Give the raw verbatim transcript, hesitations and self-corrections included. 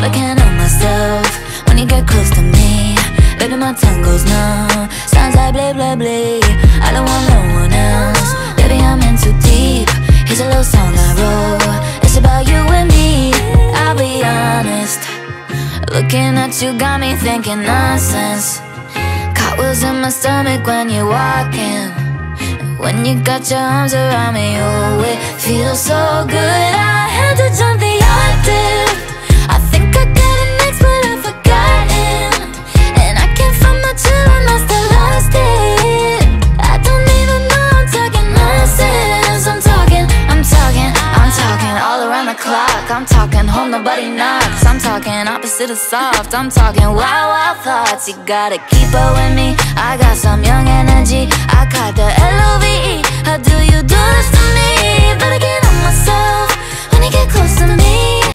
I can't help myself when you get close to me. Baby, my tongue goes numb, sounds like blah blah blah. I don't want no one else, baby, I'm in too deep. Here's a little song I wrote, it's about you and me. I'll be honest, looking at you got me thinking nonsense. Cartwheels in my stomach when you're walking. When you got your arms around me, oh, it feels so good. I had to jump the octave. I think I got it next, but I've forgotten. And I can't find my chill, I must have lost it. I don't even know I'm talking nonsense. I'm talking, I'm talking, I'm talking all around the clock. I'm talking home, nobody knocks. I'm talking opposite of soft. I'm talking wild, wild thoughts. You gotta keep up with me, I got some young energy. I caught the L O V E. How do you do this to me? But I can't help myself when you get close to me.